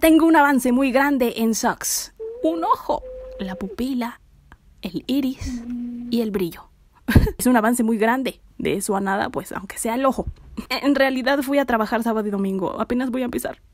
tengo un avance muy grande en SOX. Un ojo, la pupila, el iris y el brillo. Es un avance muy grande. De eso a nada, pues aunque sea el ojo. En realidad fui a trabajar sábado y domingo. Apenas voy a empezar.